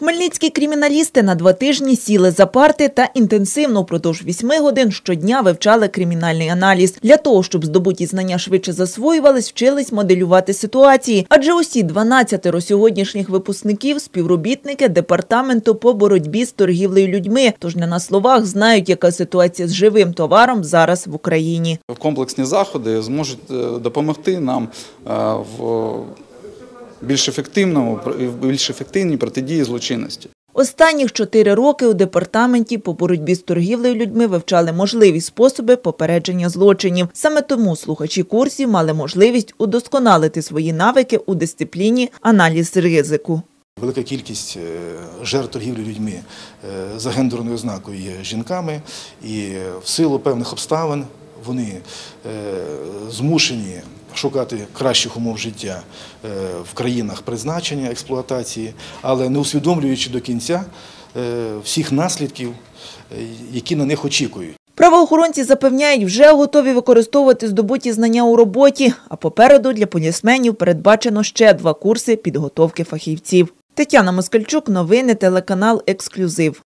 Хмельницькі криміналісти на 2 тижні сіли за парти та інтенсивно впродовж 8 годин щодня вивчали кримінальний аналіз. Для того, щоб здобуті знання швидше засвоювались, вчились моделювати ситуації. Адже усі 12 сьогоднішніх випускників – співробітники Департаменту по боротьбі з торгівлею людьми. Тож не на словах знають, яка ситуація з живим товаром зараз в Україні. Комплексні заходи зможуть допомогти нам в більш ефективній протидії злочинності. Останніх 4 роки у Департаменті по боротьбі з торгівлею людьми вивчали можливі способи попередження злочинів. Саме тому слухачі курсів мали можливість удосконалити свої навики у дисципліні «Аналіз ризику». Велика кількість жертв торгівлі людьми за гендерною ознакою є жінками, і в силу певних обставин вони змушені шукати кращих умов життя в країнах призначення, експлуатації, але не усвідомлюючи до кінця всіх наслідків, які на них очікують. Правоохоронці запевняють, вже готові використовувати здобуті знання у роботі, а попереду для полісменів передбачено ще 2 курси підготовки фахівців. Тетяна Москальчук, новини, телеканал «Ексклюзив».